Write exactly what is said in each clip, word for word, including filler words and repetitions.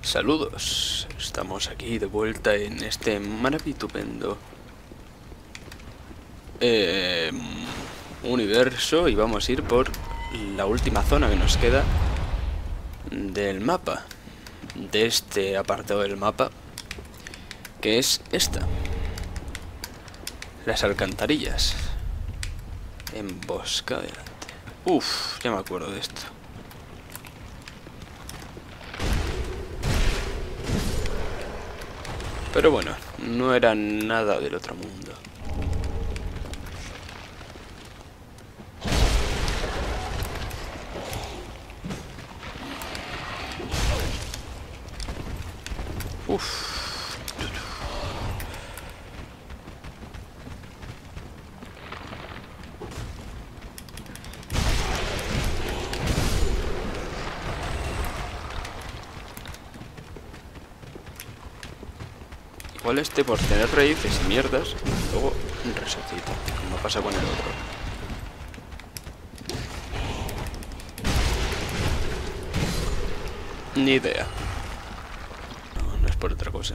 Saludos, estamos aquí de vuelta en este maravitupendo eh, universo y vamos a ir por la última zona que nos queda del mapa, de este apartado del mapa, que es esta, las alcantarillas. Emboscada delante. Uff, ya me acuerdo de esto. Pero bueno, no era nada del otro mundo. Uff. Igual este por tener raíces y mierdas, luego resucita, como pasa con el otro. Ni idea. No, no es por otra cosa.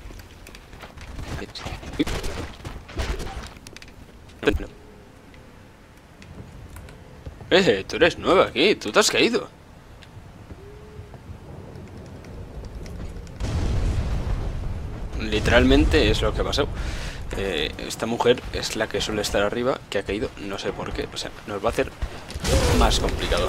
Eh, tú eres nueva aquí, tú te has caído. Literalmente es lo que ha pasado. Eh, esta mujer es la que suele estar arriba, que ha caído, no sé por qué. O sea, nos va a hacer más complicado.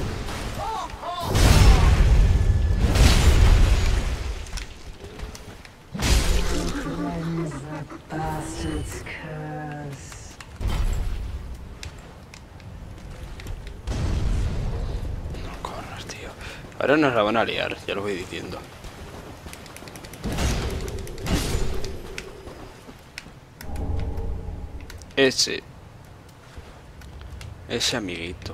No corras, tío. Ahora nos la van a liar, ya lo voy diciendo. Ese Ese amiguito.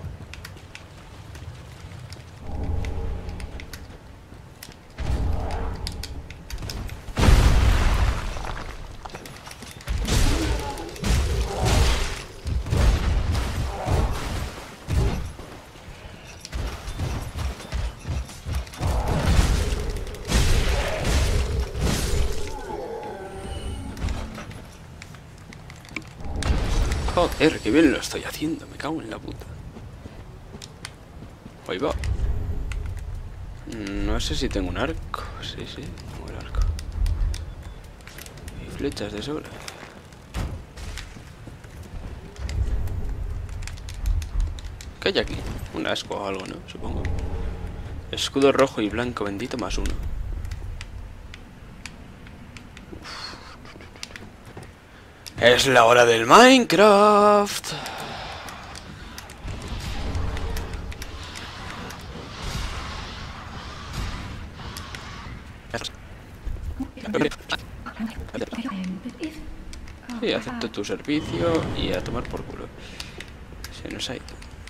Joder, qué bien lo estoy haciendo, me cago en la puta. Ahí va. No sé si tengo un arco. Sí, sí, tengo el arco. Y flechas de sobra. ¿Qué hay aquí? Un asco o algo, ¿no? Supongo. Escudo rojo y blanco bendito más uno. Es la hora del Minecraft. Sí, acepto tu servicio y a tomar por culo. Se nos ha ido.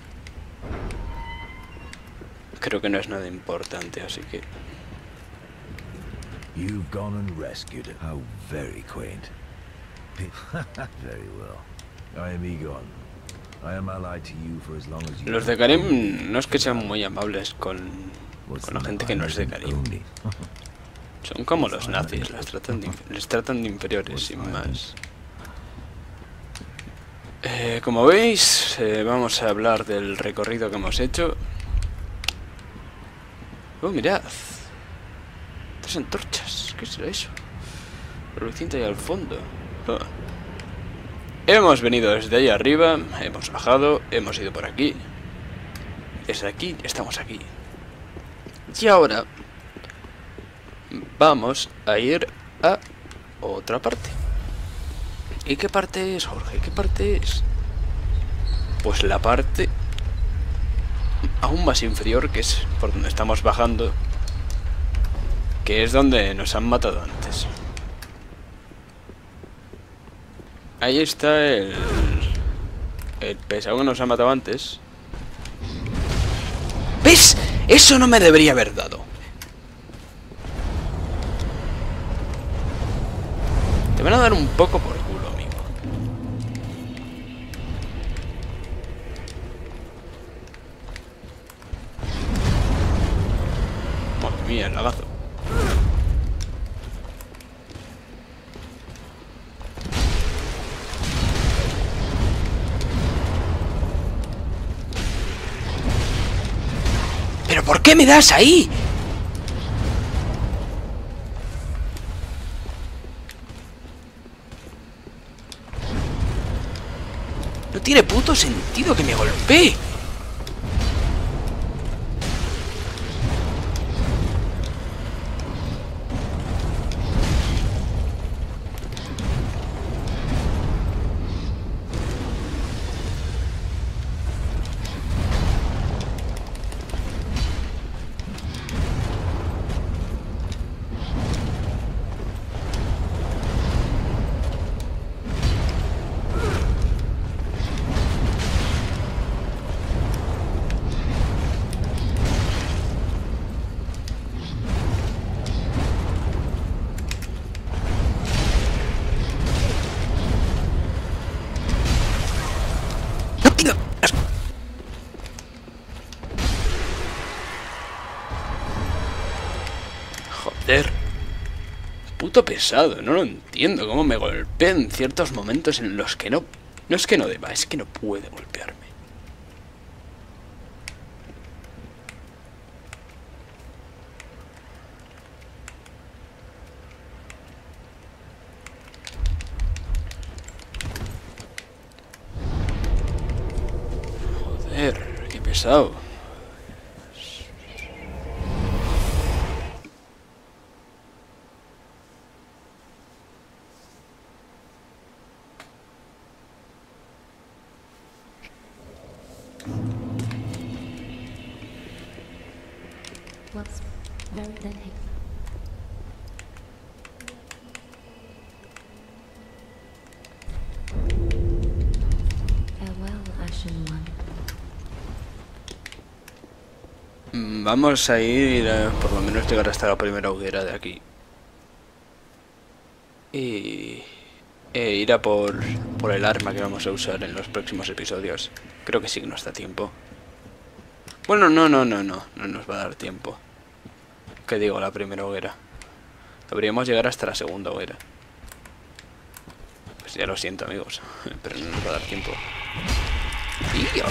Creo que no es nada importante, así que... You've gone and rescued it. How very quaint. Very well. I am Egon. I am allied to you for as long as you. Los de Carim no es que sean muy amables con, con la gente que no es de Carim. Son como los nazis, las tratan de, les tratan de inferiores, sin más. Eh, como veis, eh, vamos a hablar del recorrido que hemos hecho. Oh, mirad. Tres antorchas. ¿Qué será eso? Reluciente ahí al fondo. Oh. Hemos venido desde ahí arriba, hemos bajado, hemos ido por aquí. Desde aquí estamos aquí. Y ahora vamos a ir a otra parte. ¿Y qué parte es, Jorge? ¿Qué parte es? Pues la parte aún más inferior, que es por donde estamos bajando, que es donde nos han matado antes. Ahí está el... el pesado que nos ha matado antes. ¿Ves? Eso no me debería haber dado. Te van a dar un poco por culo, amigo. Madre mía, el lagazo. ¿Por qué me das ahí? No tiene puto sentido que me golpee. Joder. Puto pesado, no lo entiendo. Cómo me golpea en ciertos momentos en los que no... No es que no deba, es que no puede golpearme. Joder, qué pesado. Was very dead. Farewell, Ashen One. Mm, Vamos a ir, eh, por lo menos llegar hasta la primera hoguera de aquí. Y... E ir a por, por el arma que vamos a usar en los próximos episodios. Creo que sí que nos da tiempo. Bueno, no, no, no, no. No nos va a dar tiempo. ¿Qué digo? La primera hoguera. Deberíamos llegar hasta la segunda hoguera. Pues ya lo siento, amigos. Pero no nos va a dar tiempo. ¡Tío!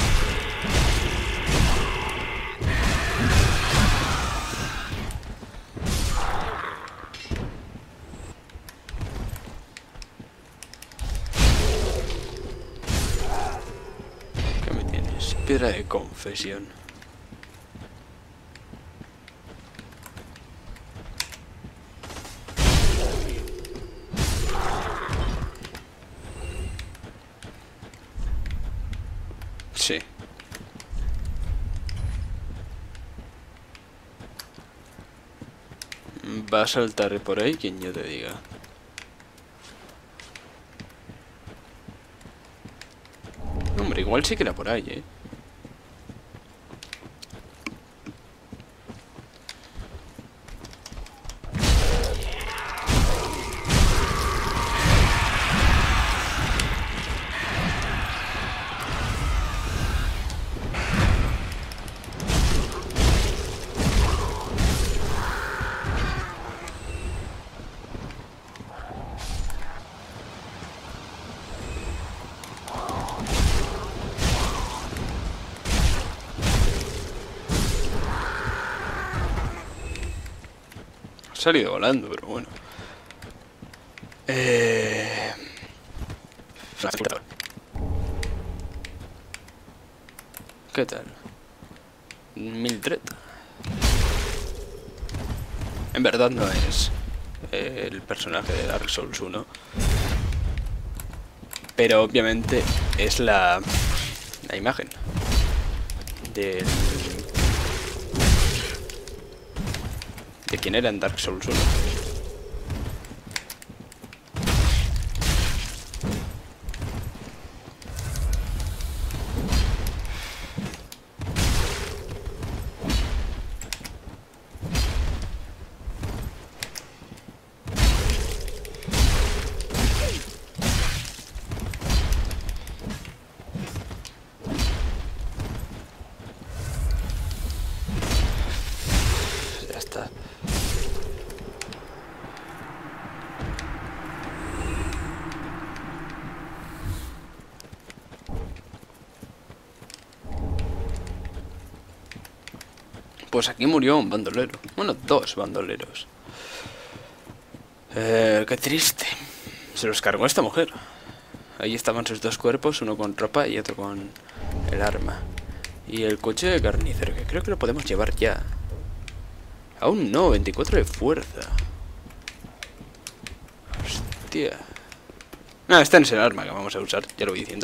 ¿Qué me tienes? Piedra de confesión. Sí. Va a saltar por ahí quien yo te diga. Hombre, igual sí que era por ahí, eh. Ha salido volando, pero bueno. Eh... ¿Qué tal? Mildred. En verdad no es eh, el personaje de Dark Souls uno. Pero obviamente es la, la imagen del... de quién era en Dark Souls uno. Ya está. Pues aquí murió un bandolero. Bueno, dos bandoleros. Eh, qué triste. Se los cargó esta mujer. Ahí estaban sus dos cuerpos, uno con ropa y otro con el arma. Y el coche de carnicero, que creo que lo podemos llevar ya. Aún no, veinticuatro de fuerza. Hostia. No, esta no es el arma que vamos a usar, ya lo voy diciendo.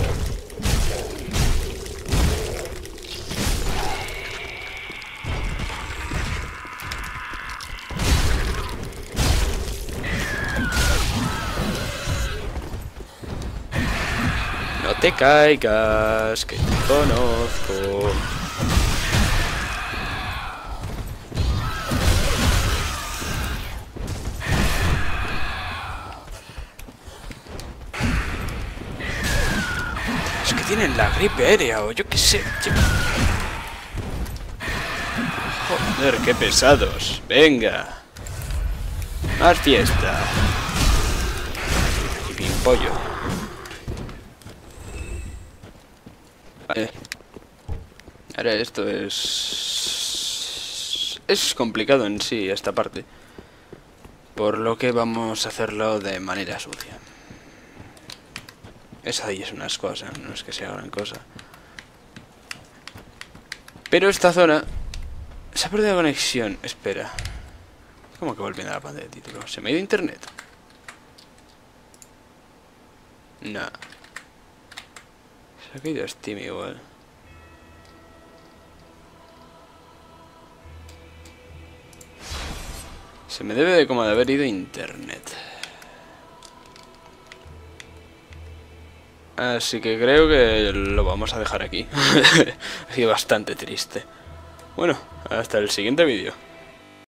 No te caigas, que te conozco. Es que tienen la gripe aérea o yo qué sé. Joder, qué pesados. Venga. Más fiesta. Y pimpollo. Vale. Ahora esto es... Es complicado en sí esta parte. Por lo que vamos a hacerlo de manera sucia. Esa ahí es unas cosas, no es que sea gran cosa. Pero esta zona... Se ha perdido conexión. Espera. ¿Cómo que volviendo a la pantalla de título? ¿Se me ha ido internet? No. Se ha caído Steam igual. Se me debe de como de haber ido internet. Así que creo que lo vamos a dejar aquí. Ha sido bastante triste. Bueno, hasta el siguiente vídeo.